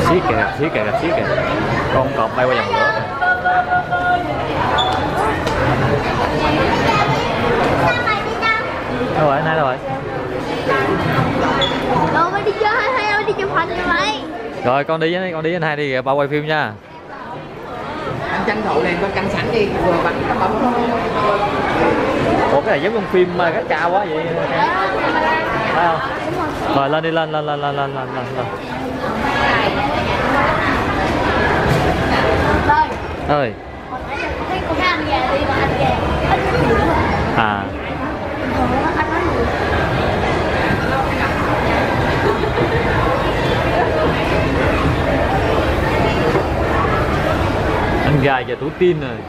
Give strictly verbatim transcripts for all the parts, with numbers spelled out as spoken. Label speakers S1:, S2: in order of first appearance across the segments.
S1: Xí kìa, xí kìa, xí kìa. Con cọp bay qua dòng lửa kìa. Đâu rồi, nay đâu rồi?
S2: Đâu mới đi chơi hay hay đi chụp hình cho mày.
S1: Rồi con đi với con đi với anh hai đi, bao quay phim nha.
S3: Anh tranh thủ lên có canh sẵn đi, vừa bắn nó bấm.
S1: Ủa cái này giống trong phim mà cách cao quá vậy. Phải không? Rồi lên đi, lên lên lên lên lên lên lên. Ơi. À. Anh gà giờ tú tin rồi.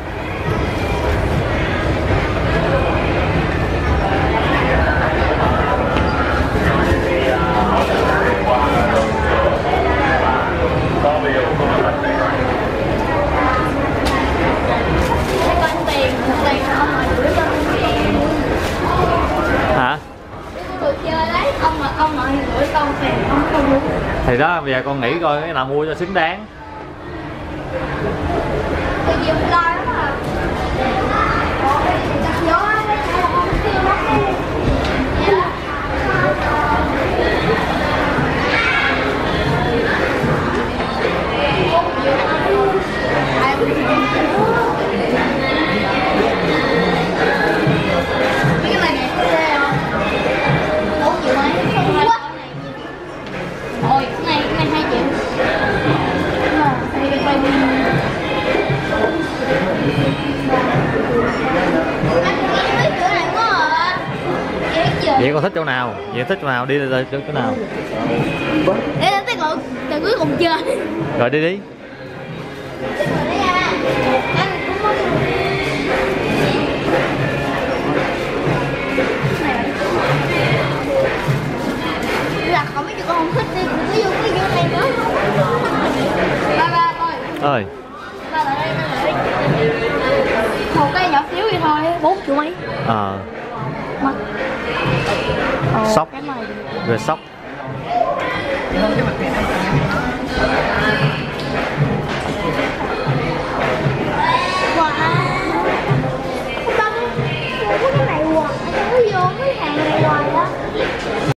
S1: Hả? Thì đó bây giờ con nghĩ coi cái nào mua cho xứng đáng.
S2: Ôi, cái này, cái này hai triệu.
S1: Vậy con thích chỗ nào? Vậy thích chỗ nào? Đi ra chỗ nào?
S2: Để tới cuối từ cuối cùng chơi.
S1: Rồi đi đi.
S2: Là không biết con không thích đi, ví dụ cái vô này nữa. Ba ba ơi.
S1: Ơi.
S2: Ba lại đây, ba lại đây. Một cây nhỏ xíu vậy thôi, bốn triệu mấy.
S1: Ờ.
S2: Mà.
S1: Sóc. Rồi sóc.